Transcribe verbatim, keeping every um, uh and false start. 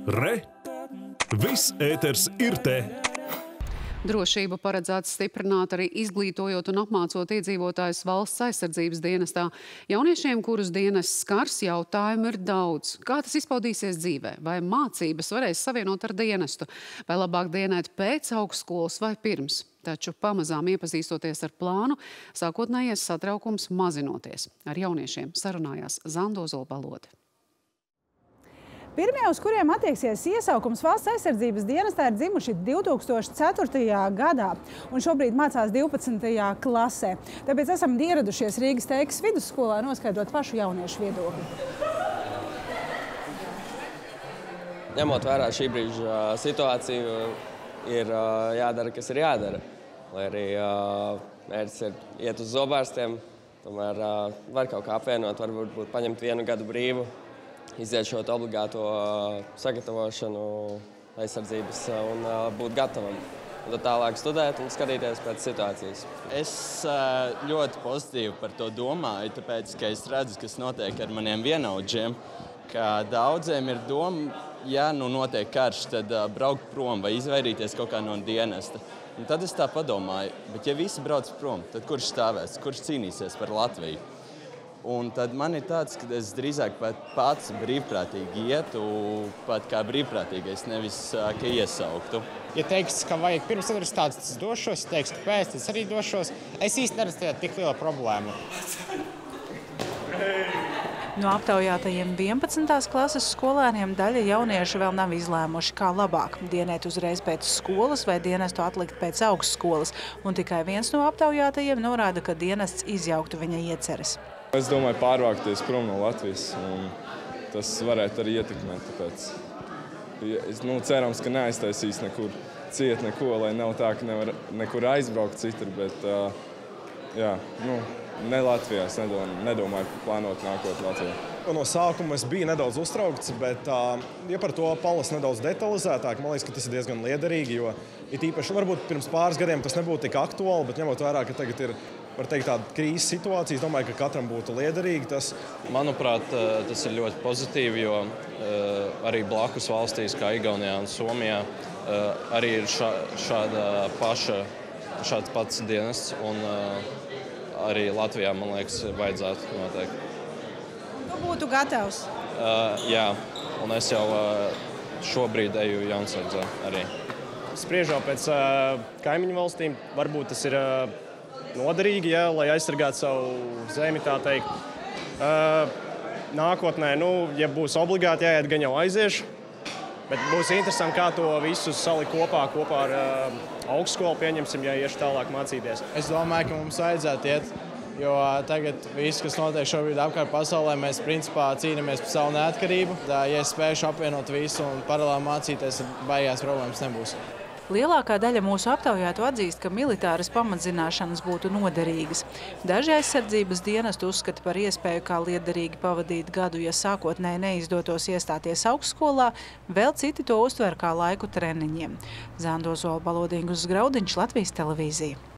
Re! Viss ēters ir te! Drošību paredzēts stiprināt arī izglītojot un apmācot iedzīvotājus valsts aizsardzības dienestā. Jauniešiem, kurus dienests skars, jautājumu ir daudz. Kā tas izpaudīsies dzīvē? Vai mācības varēs savienot ar dienestu? Vai labāk dienēt pēc augstskolas vai pirms? Taču pamazām iepazīstoties ar plānu, sākotnējais satraukums mazinoties. Ar jauniešiem sarunājās Zanda Ozolbalode. Pirmie, uz kuriem attieksies iesaukums valsts aizsardzības dienestā, ir dzimuši divi tūkstoši ceturtajā gadā un šobrīd mācās divpadsmitajā klasē. Tāpēc esam ieradušies Rīgas Teikas vidusskolā noskaidrot pašu jauniešu viedokli. Ņemot vērā šī brīža situāciju, ir jādara, kas ir jādara. Lai arī mērķis ir iet uz zobārstiem, tomēr var kaut kā apvienot, varbūt paņemt vienu gadu brīvu, iziet šo obligāto sagatavošanu aizsardzības un būt gatavam. Un tad tālāk studēt un skatīties pēc situācijas. Es ļoti pozitīvi par to domāju, tāpēc, ka es redzu, kas notiek ar maniem vienaudžiem, ka daudziem ir doma, ja nu notiek karš, tad braukt prom vai izvairīties kaut kā no dienesta. Un tad es tā padomāju, bet ja visi brauc prom, tad kurš stāvēs, kurš cīnīsies par Latviju? Un tad man ir tāds, ka es drīzāk pat pats brīvprātīgi ietu, pat kā brīvprātīgais, nevis ka iesauktu. Ja teiks, ka vajag pirms universitātes, tas došos, ja teiks, ka pēc, tas arī došos. Es īsti neredzu tajā tik liela problēma. No aptaujātajiem vienpadsmitās klases skolēniem daļa jauniešu vēl nav izlēmuši, kā labāk – dienēt uzreiz pēc skolas vai dienestu atlikt pēc augstskolas. Un tikai viens no aptaujātajiem norāda, ka dienests izjauktu viņa ieceres. Es domāju pārvākties prom no Latvijas, un tas varētu arī ietekmēt. Tāpēc, es, nu, cerams, ka neaiztaisīs nekur ciet neko, lai nav tā, ka nevar nekur aizbraukt citur, bet uh, jā, nu, ne Latvijā. Es nedomāju, nedomāju plānot nākot Latvijā. No sākuma es biju nedaudz uztraukts, bet, uh, ja par to palasu nedaudz detalizētāk, man liekas, ka tas ir diezgan liederīgi, jo it īpaši varbūt pirms pāris gadiem tas nebūtu tik aktuāli, bet ņemot vērā, ka tagad ir, var teikt, tāda krīzes situācija, es domāju, ka katram būtu liederīgi tas. Manuprāt, tas ir ļoti pozitīvi, jo arī blakus valstīs, kā Igaunijā un Somijā, arī ir šā, šāda paša, šāds pats dienests, un arī Latvijā, man liekas, vajadzētu noteikti. Tu būtu gatavs? Uh, jā, un es jau uh, šobrīd eju Jansardzē arī. Spriežot pēc uh, kaimiņu valstīm, varbūt tas ir uh, noderīgi, ja, lai aizsargātu savu zemi, tā teikt. Uh, nākotnē, nu, ja būs obligāti jāiet, gan jau aiziešu, bet būs interesanti, kā to visu salikt kopā, kopā ar uh, augstskolu, pieņemsim, ja iešu tālāk mācīties. Es domāju, ka mums vajadzētu iet, jo tagad viss, kas notiek šobrīd apkārt pasaulē, mēs principā cīnāmies par savu neatkarību. Ja es spēšu apvienot visu un paralēli mācīties, baigās problēmas nebūs. Lielākā daļa mūsu aptaujātu atzīst, ka militāras pamatzināšanas būtu noderīgas. Daži aizsardzības dienestu uzskata par iespēju kā liederīgi pavadīt gadu, ja sākotnēji neizdotos iestāties augstskolā, vēl citi to uztver kā laiku treniņiem. Zanda Ozolbalode, Ingus Graudiņš, Latvijas televīzija.